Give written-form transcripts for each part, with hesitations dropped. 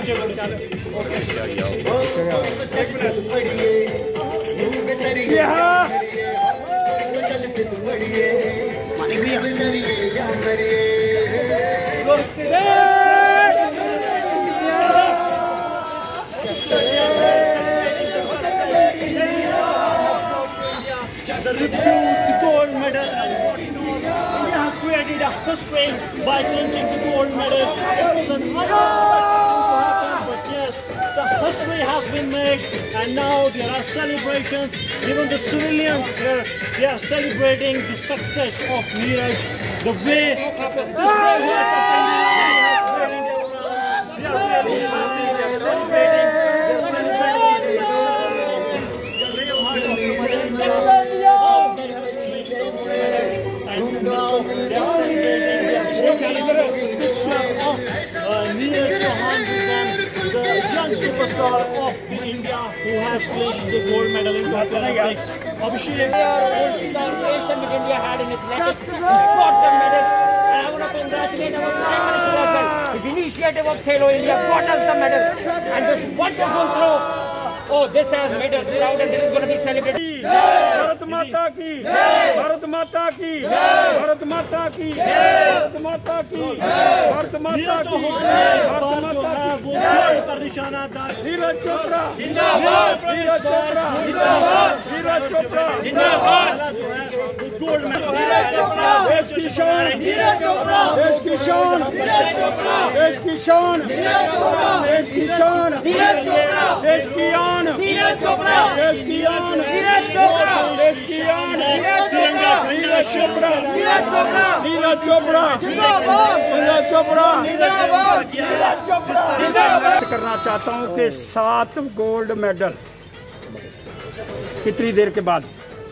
The refused gold medal. India has created a history by clinching the gold medal. It was an unexpected to happen, but yes, the history has been made, and now there are celebrations. Even the civilians here, they are celebrating the success of Neeraj. The way this brave heart of India has made India proud. They are really happy. They are celebrating. Superstar of India who has clinched the gold medal in Tokyo Olympics. Abhishek. India had in its record, he got the medal, and I want to congratulate our Prime Minister as well. His initiative of Khelo India got us the medal, and this wonderful throw. Oh, this has made us proud, and this is going to be celebrated. Bharat माता की, भारत माता की, भारत माता की, भारत माता की, भारत माता की, भारत माता की, पर निशाना दार। नीरज चोपड़ा जिंदाबाद, नीरज चोपड़ा जिंदाबाद, नीरज चोपड़ा जिंदाबाद। गोल्ड मेडल, नीरज चोपड़ा देश की शान, नीरज चोपड़ा देश की शान, नीरज चोपड़ा देश की शान, नीरज चोपड़ा देश की शान, नीरज चोपड़ा देश की आन, नीरज चोपड़ा देश की आन, नीरज चोपड़ा देश की आन, तिरंगा नीरज चोपड़ा, नीरज चोपड़ा, नीरज चोपड़ा जिंदाबाद, नीरज चोपड़ा जिंदाबाद, नीरज चोपड़ा जिंदाबाद। करना चाहता हूं कि 7 गोल्ड मेडल कितनी देर के बाद,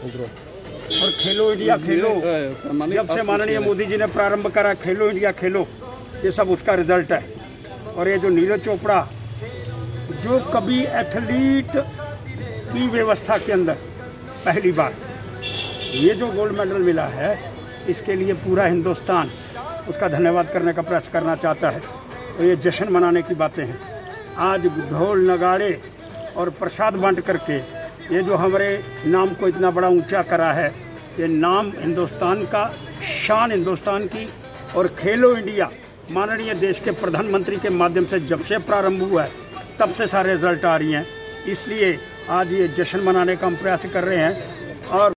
और खेलो इंडिया खेलो, जब से माननीय मोदी जी ने प्रारंभ करा खेलो इंडिया खेलो, ये सब उसका रिजल्ट है। और ये जो नीरज चोपड़ा, जो कभी एथलीट की व्यवस्था के अंदर पहली बार ये जो गोल्ड मेडल मिला है, इसके लिए पूरा हिंदुस्तान उसका धन्यवाद करने का प्रयास करना चाहता है। और ये जश्न मनाने की बातें हैं। आज ढोल नगाड़े और प्रसाद बांट करके ये जो हमारे नाम को इतना बड़ा ऊंचा करा है, ये नाम हिंदुस्तान का, शान हिंदुस्तान की। और खेलो इंडिया माननीय देश के प्रधानमंत्री के माध्यम से जब से प्रारंभ हुआ है, तब से सारे रिजल्ट आ रही हैं। इसलिए आज ये जश्न मनाने का हम प्रयास कर रहे हैं। और